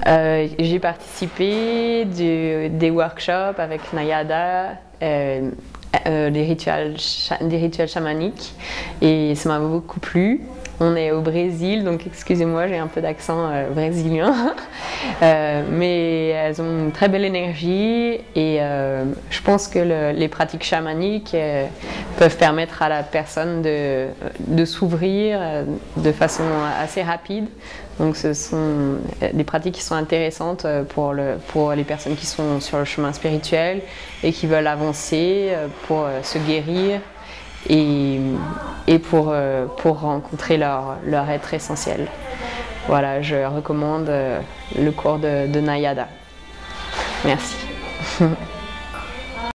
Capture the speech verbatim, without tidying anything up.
Euh, j'ai participé du, des workshops avec Nayada, euh, euh, des, rituels, des rituels chamaniques, et ça m'a beaucoup plu. On est au Brésil, donc excusez-moi, j'ai un peu d'accent euh, brésilien, euh, mais elles ont une très belle énergie et euh, je pense que le, les pratiques chamaniques euh, peuvent permettre à la personne de, de s'ouvrir euh, de façon assez rapide. Donc ce sont des pratiques qui sont intéressantes pour, le, pour les personnes qui sont sur le chemin spirituel et qui veulent avancer pour se guérir et, et pour, pour rencontrer leur, leur être essentiel. Voilà, je recommande le cours de, de Nayada. Merci.